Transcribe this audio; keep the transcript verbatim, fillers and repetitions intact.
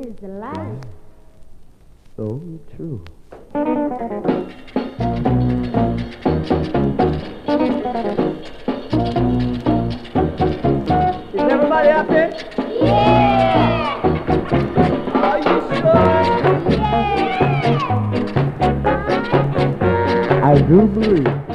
is the life. So true. Is everybody out there? Yeah! Are you sure? Yeah! I do believe.